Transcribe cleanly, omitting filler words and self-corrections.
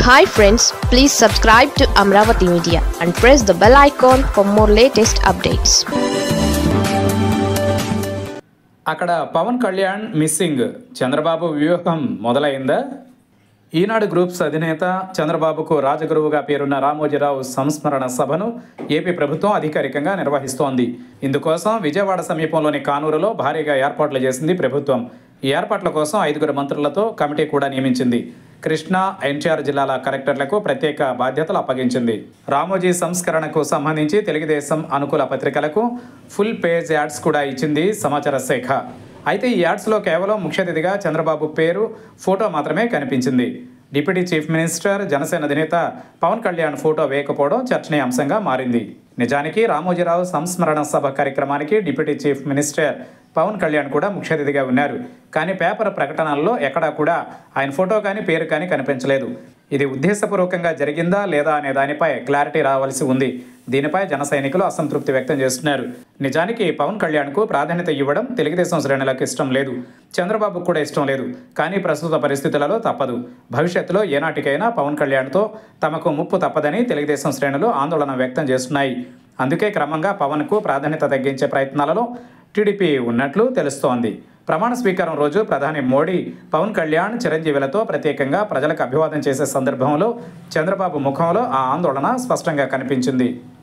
Hi friends, please subscribe to Amravati Media and press the bell icon for more latest updates. అక్కడ Pawan Kalyan missing, Chandrababu వ్యూహం మొదలైందా? ఈనాడు groups అధినేత చంద్రబాబుకు రాజగురువుగా పేరున్న రామోజీరావు సంస్మరణ సభను ఏపీ ప్రభుత్వం అధికారికంగా నిర్వహిస్తోంది. ఇందుకోసం విజయవాడ సమీపంలోని కానూరులో భారీగా ఏర్పాట్లు చేసింది ప్రభుత్వం. ఈ ఏర్పాట్ల కోసం 5 మంత్రులతో కమిటీ కూడా నియమించింది. కృష్ణా, ఎన్టీఆర్ జిల్లాల కలెక్టర్లకు ప్రత్యేక బాధ్యతలు అప్పగించింది. రామోజీ సంస్కరణకు సంబంధించి తెలుగుదేశం అనుకూల పత్రికలకు ఫుల్ పేజ్ యాడ్స్ కూడా ఇచ్చింది సమాచార శాఖ. అయితే ఈ యాడ్స్లో కేవలం ముఖ్య అతిథిగా చంద్రబాబు పేరు, ఫోటో మాత్రమే కనిపించింది. డిప్యూటీ చీఫ్ మినిస్టర్, జనసేన అధినేత పవన్ కళ్యాణ్ ఫోటో వేయకపోవడం చర్చనీయాంశంగా మారింది. నిజానికి రామోజీరావు సంస్మరణ సభ కార్యక్రమానికి deputy chief minister Pawan Kalyan కూడా ముఖ్య అతిథిగా ఉన్నారు. కానీ పేపర్ ప్రకటనల్లో ఎక్కడా కూడా ఆయన ఫోటో కానీ పేరు కానీ కనిపించలేదు. ఇది ఉద్దేశపూర్వకంగా జరిగిందా లేదా అనే దానిపై క్లారిటీ రావాల్సి ఉంది. దీనిపై జన సైనికులు అసంతృప్తి వ్యక్తం చేస్తున్నారు. నిజానికి పవన్ కళ్యాణ్కు ప్రాధాన్యత ఇవ్వడం తెలుగుదేశం శ్రేణులకు ఇష్టం లేదు, చంద్రబాబుకు కూడా ఇష్టం లేదు. కానీ ప్రస్తుత పరిస్థితులలో తప్పదు. భవిష్యత్తులో ఏనాటికైనా పవన్ కళ్యాణ్తో తమకు ముప్పు తప్పదని తెలుగుదేశం శ్రేణులు ఆందోళన వ్యక్తం చేస్తున్నాయి. అందుకే క్రమంగా పవన్కు ప్రాధాన్యత తగ్గించే ప్రయత్నాలలో టీడీపీ ఉన్నట్లు తెలుస్తోంది. ప్రమాణ స్వీకారం రోజు ప్రధాని మోడీ పవన్ కళ్యాణ్, చిరంజీవులతో ప్రత్యేకంగా ప్రజలకు అభివాదం చేసే సందర్భంలో చంద్రబాబు ముఖంలో ఆ ఆందోళన స్పష్టంగా కనిపించింది.